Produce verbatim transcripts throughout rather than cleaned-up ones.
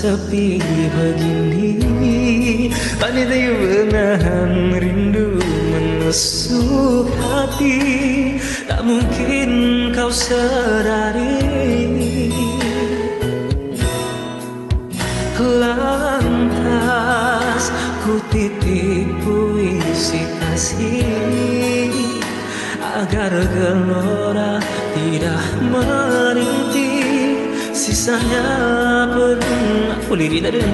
sepi begini, pandai menahan rindu menusuk hati. Tak mungkin kau sadari, lantas ku titip puisi kasih agar gelora tidak merintih. Sisanya pernah aku lirik tadi.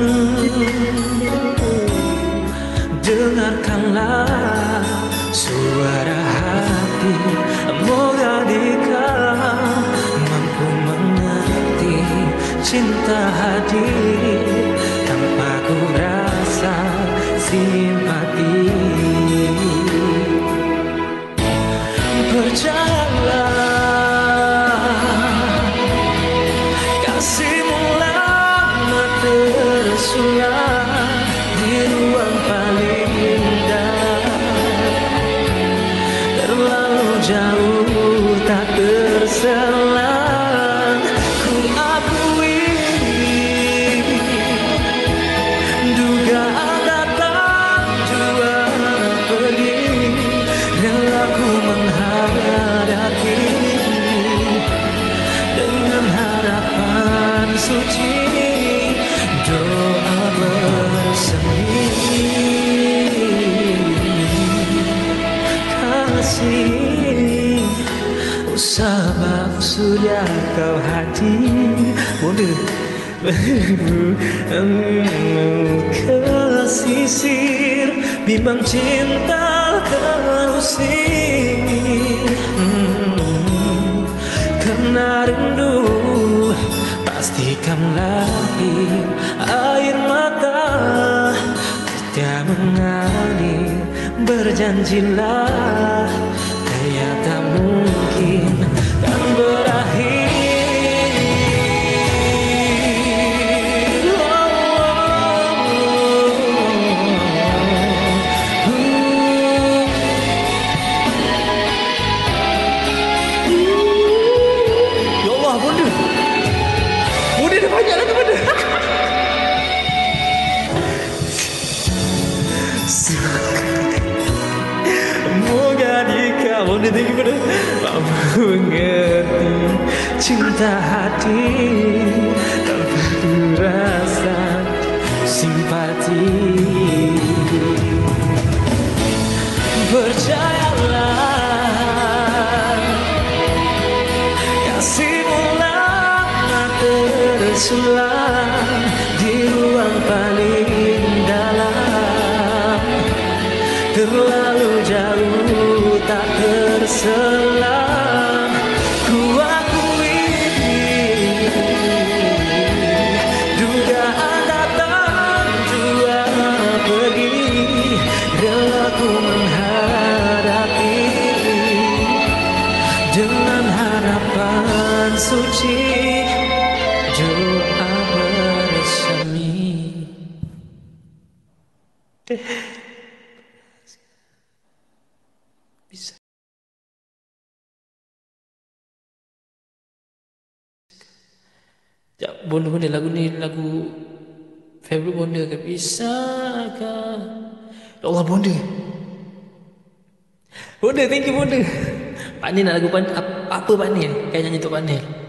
Dengarkanlah suara hati, moga dikau mampu mengerti cinta hadir tanpa ku rasa simpati. Percayalah, kasihmu lama tersurat di ruang paling indah, terlalu jauh tak terselang. Ku akui dugaan datang dua pergi, rela ku menghadapi dengan harapan suci, doa bersemi. Kasih, sabab sudah kau hadir, bonda kesisir, bimbang cinta terusir. hmm. Kena rindu pastikan lahir air mata tidak mengalir. Berjanjilah ternyata mungkin dan berakhir. Ya Allah, bunda, bunda dah banyak lagi bunda. Moga dikau, bunda tinggi bunda, mampu mengerti cinta hati tanpa rasa simpati. Percayalah, kasihmu lama tersulam di ruang paling dalam, terlalu jauh tak terselang. Ku akui dugaan datang dua pergi, rela ku menghadapi dengan harapan suci, doa bersemi. Bisa. Ya, bonda-bonda lagu ni lagu favorite bonda ke? Bisakah? Ya Allah, bonda. Bonda, thank you bonda. Pak Nil nak lagu pan, apa Pak Nil? Kayak nyanyi untuk Pak Nil.